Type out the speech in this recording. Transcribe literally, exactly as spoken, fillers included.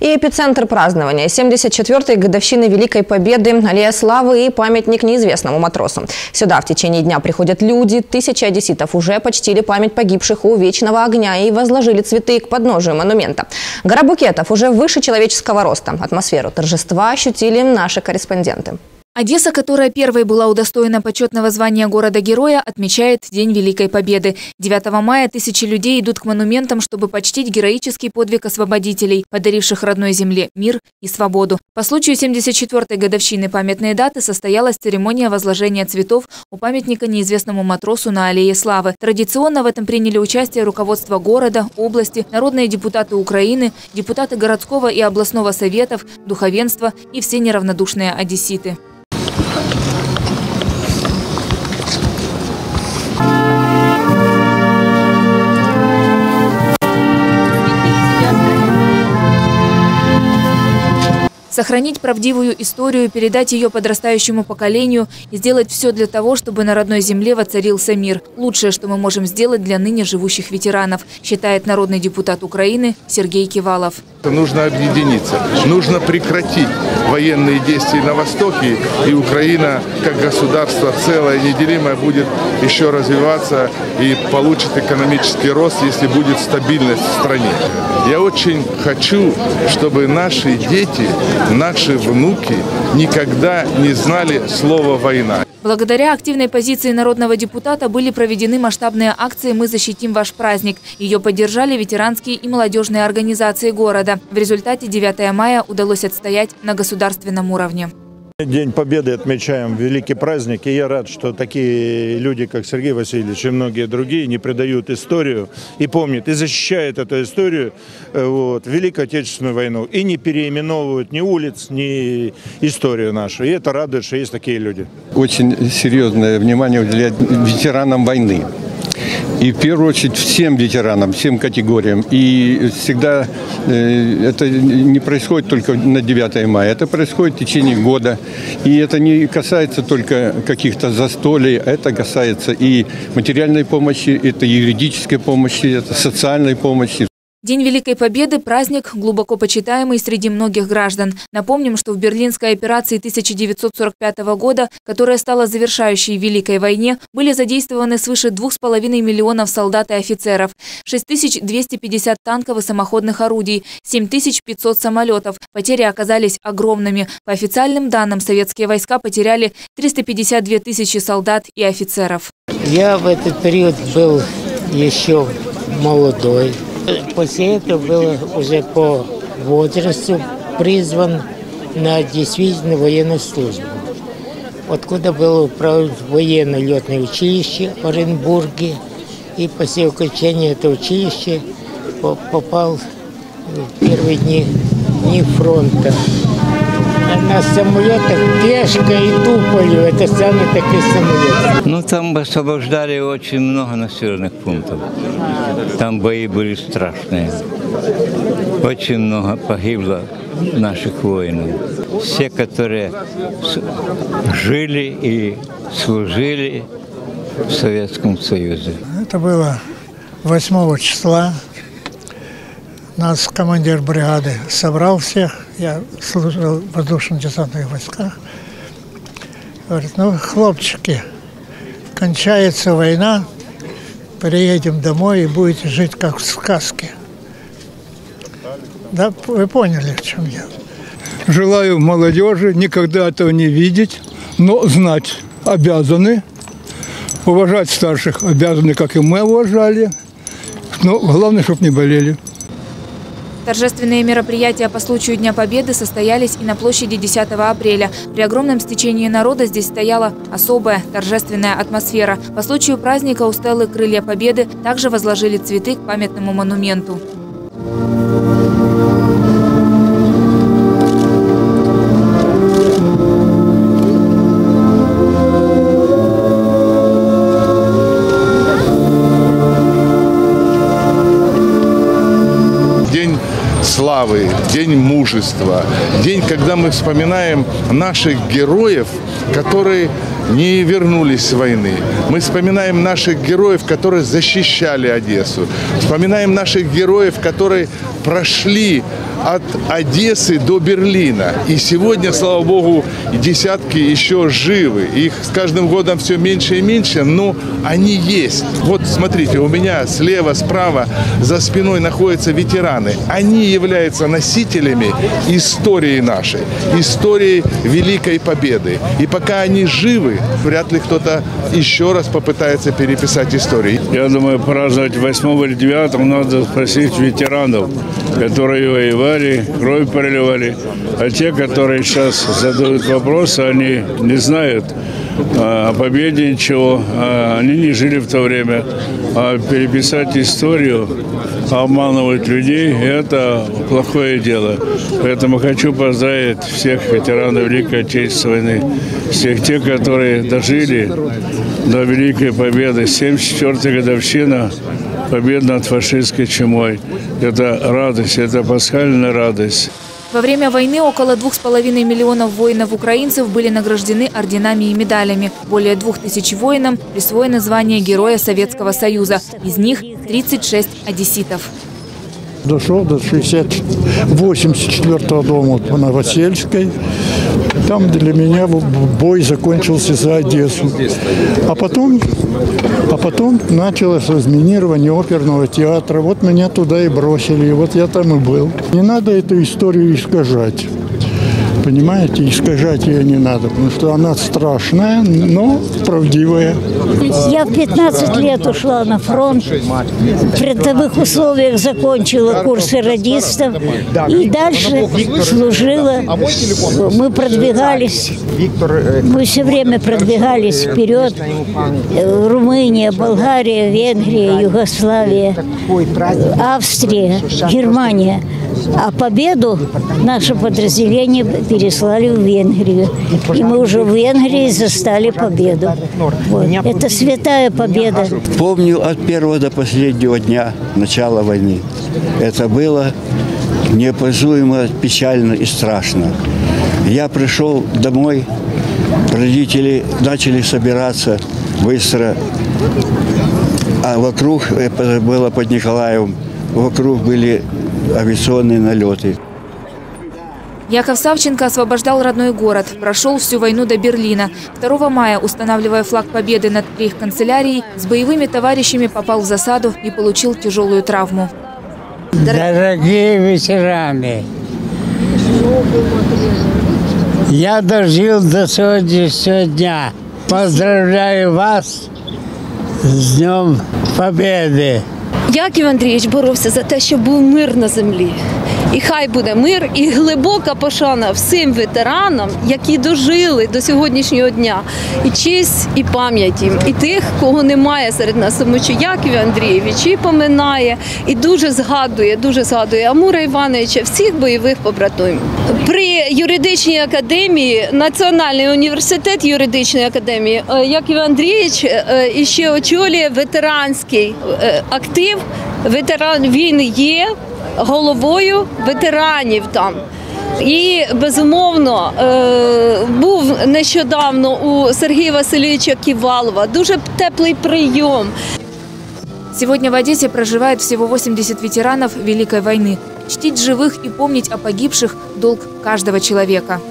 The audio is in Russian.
И эпицентр празднования – семьдесят четвёртой годовщины Великой Победы, Аллея Славы и памятник неизвестному матросу. Сюда в течение дня приходят люди. Тысячи одесситов уже почтили память погибших у Вечного огня и возложили цветы к подножию монумента. Гора букетов уже выше человеческого роста. Атмосферу торжества ощутили наши корреспонденты. Одесса, которая первой была удостоена почетного звания города-героя, отмечает День Великой Победы. девятого мая тысячи людей идут к монументам, чтобы почтить героический подвиг освободителей, подаривших родной земле мир и свободу. По случаю семьдесят четвёртой годовщины памятной даты состоялась церемония возложения цветов у памятника неизвестному матросу на Аллее Славы. Традиционно в этом приняли участие руководство города, области, народные депутаты Украины, депутаты городского и областного советов, духовенство и все неравнодушные одесситы. Сохранить правдивую историю, передать ее подрастающему поколению и сделать все для того, чтобы на родной земле воцарился мир. Лучшее, что мы можем сделать для ныне живущих ветеранов, считает народный депутат Украины Сергей Кивалов. Нужно объединиться, нужно прекратить военные действия на Востоке, и Украина, как государство целое, неделимое, будет еще развиваться и получит экономический рост, если будет стабильность в стране. Я очень хочу, чтобы наши дети, наши внуки никогда не знали слова «война». Благодаря активной позиции народного депутата были проведены масштабные акции «Мы защитим ваш праздник». Ее поддержали ветеранские и молодежные организации города. В результате девятое мая удалось отстоять на государственном уровне. День Победы отмечаем, великий праздник, и я рад, что такие люди, как Сергей Васильевич и многие другие, не предают историю и помнят, и защищают эту историю, вот, Великую Отечественную войну, и не переименовывают ни улиц, ни историю нашу. И это радует, что есть такие люди. Очень серьезное внимание уделяют ветеранам войны. И в первую очередь всем ветеранам, всем категориям. И всегда э, это не происходит только на девятое мая, это происходит в течение года. И это не касается только каких-то застолий, это касается и материальной помощи, это юридической помощи, это социальной помощи. День Великой Победы – праздник, глубоко почитаемый среди многих граждан. Напомним, что в Берлинской операции тысяча девятьсот сорок пятого года, которая стала завершающей в Великой войне, были задействованы свыше двух с половиной миллионов солдат и офицеров, шесть тысяч двести пятьдесят танков и самоходных орудий, семь тысяч пятьсот самолетов. Потери оказались огромными. По официальным данным, советские войска потеряли триста пятьдесят две тысячи солдат и офицеров. Я в этот период был еще молодой. После этого был уже по возрасту призван на действительно военную службу. Откуда было отправлен в военное летное училище в Оренбурге. И после окончания этого училища попал в первые дни, дни фронта. На самолетах пешка и туполью. Это самый такой самолет. Ну, там освобождали очень много населенных пунктов. Там бои были страшные. Очень много погибло наших воинов. Все, которые жили и служили в Советском Союзе. Это было восьмого числа. Нас командир бригады собрал всех. Я служил в воздушно-десантных войсках. Говорит, ну, хлопчики, кончается война, приедем домой и будете жить как в сказке. Да, вы поняли, в чем я. Желаю молодежи никогда этого не видеть, но знать обязаны. Уважать старших обязаны, как и мы уважали. Но главное, чтобы не болели. Торжественные мероприятия по случаю Дня Победы состоялись и на площади десятого апреля. При огромном стечении народа здесь стояла особая торжественная атмосфера. По случаю праздника у стелы «Крылья Победы» также возложили цветы к памятному монументу. Славы, день мужества, день, когда мы вспоминаем наших героев, которые не вернулись с войны. Мы вспоминаем наших героев, которые защищали Одессу. Вспоминаем наших героев, которые прошли от Одессы до Берлина. И сегодня, слава богу, десятки еще живы. Их с каждым годом все меньше и меньше, но они есть. Вот смотрите, у меня слева, справа, за спиной находятся ветераны. Они являются носителями истории нашей, истории Великой Победы. И пока они живы, вряд ли кто-то еще раз попытается переписать историю. Я думаю, праздновать восьмого или девятого надо спросить ветеранов, которые воевали, кровь проливали. А те, которые сейчас задают вопросы, они не знают о победе ничего, они не жили в то время. А переписать историю, обманывать людей – это плохое дело. Поэтому хочу поздравить всех ветеранов Великой Отечественной войны, всех тех, которые дожили до Великой Победы. семьдесят четвёртая годовщина победы над фашистской чумой. Это радость, это пасхальная радость. Во время войны около двух с половиной миллионов воинов-украинцев были награждены орденами и медалями. Более двух тысяч воинам присвоено звание Героя Советского Союза. Из них тридцать шесть одесситов. Дошел до восемьдесят четвёртого дома по Новосельской. Там для меня бой закончился за Одессу. А потом, а потом началось разминирование оперного театра. Вот меня туда и бросили. И вот я там и был. Не надо эту историю искажать. Понимаете, искажать ее не надо, потому что она страшная, но правдивая. Я в пятнадцать лет ушла на фронт, в передовых условиях закончила курсы радистов и дальше служила. Мы продвигались, мы все время продвигались вперед. Румыния, Болгария, Венгрия, Югославия, Австрия, Германия. А победу наше подразделение переслали в Венгрию. И мы уже в Венгрии застали победу. Вот. Это святая победа. Помню от первого до последнего дня начала войны. Это было неописуемо печально и страшно. Я пришел домой, родители начали собираться быстро. А вокруг, это было под Николаевым, вокруг были авиационные налеты. Яков Савченко освобождал родной город, прошел всю войну до Берлина. второго мая, устанавливая флаг победы над рейхканцелярией, с боевыми товарищами попал в засаду и получил тяжелую травму. Дорогие ветераны, я дожил до сегодняшнего дня. Поздравляю вас з Днем Победы. Яків Андрійович боровся за те, щоб був мир на землі. І хай буде мир, і глибока пошана всім ветеранам, які дожили до сьогоднішнього дня. І честь, і пам'ять їм. І тих, кого немає серед нас, тому що Яків Андрійович і поминає, і дуже згадує, дуже згадує Амура Івановича, всіх бойових побратимів. При юридичній академії, Національний університет юридичної академії, Яків Андрійович іще очолює ветеранський актив. Ветеран, він є головою ветеранів там. І, безумовно, був нещодавно у Сергія Васильовича Ківалова. Дуже теплий прийом. Сегодня в Одессе проживает всего восемьдесят ветеранов Великой войны. Чтить живых и помнить о погибших – долг каждого человека.